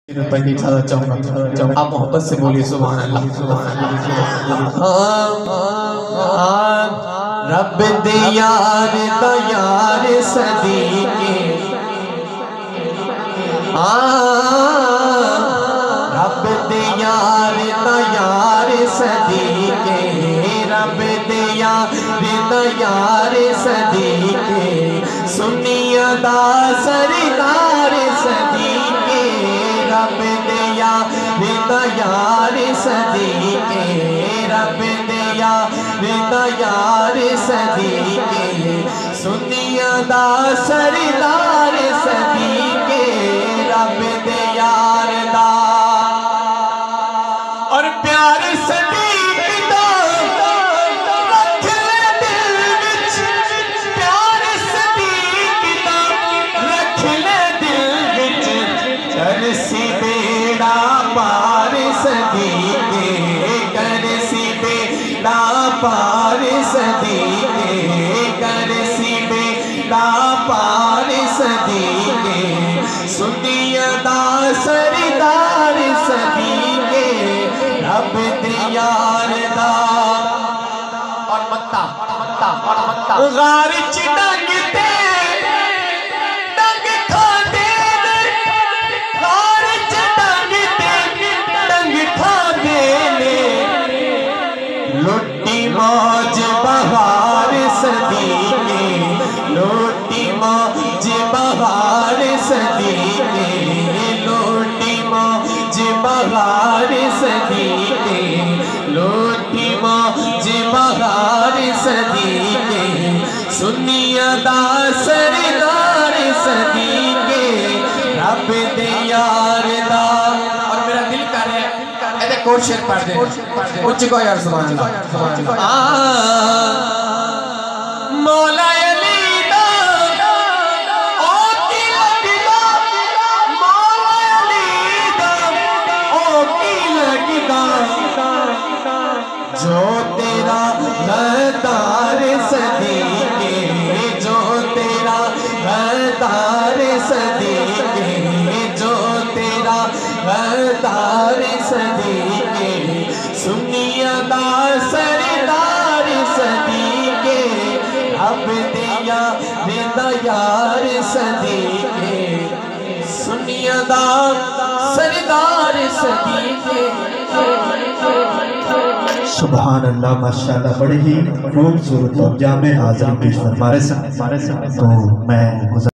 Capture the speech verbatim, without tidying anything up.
پڑھنی چاہتا چاہوں گا آپ محبت سے بولیے سبحان اللہ رب دیار دیار صدیقے رب دیار دیار صدیقے رب دیار دیار صدیقے سنی ادا سردار صدیقے رب دیا دیار صدیقے رب دیا دیار صدیقے سنی ادا سردار صدیقے رب دیار دا اور پیار صدیق دا رکھ لے دل وچ پیار صدیق دا رکھ لے دل وچ کرسی بیڑا پار صدیقے کرسی بیڑا پار صدیقے کرسی بیڑا پار صدیقے سنی ادا سردار صدیقے رب دیار دا اور متا متا اور متا غار چڑنگ تے ڈنگ کھا دے غار چڑنگ تے ڈنگ کھا دے لٹی موج بہار صدیقے لٹی موج بہار صدیقے لٹی موج بہار صدیقے لٹی موج بہار صدیقے سنی ادا سردار صدیقے رب دیار دا اور میرا دل کر ہے ایدے کوٹ شیر پڑھ دے اچھ کو یار سبحان اللہ مولا علی دا او کی لگدا مولا علی دا او کی لگدا جو تیرا غدار صدیقے جو تیرا غدار صدیقے جو تیرا غدار صدیقے سنی ادا سردار صدیقے رب دیا دیار صدیقے سنی ادا سردار صدیقے سبحان اللہ ماشاءاللہ بڑے ہی خوبصورت اور جامع حاضر پیش فرما رہے ہیں تو میں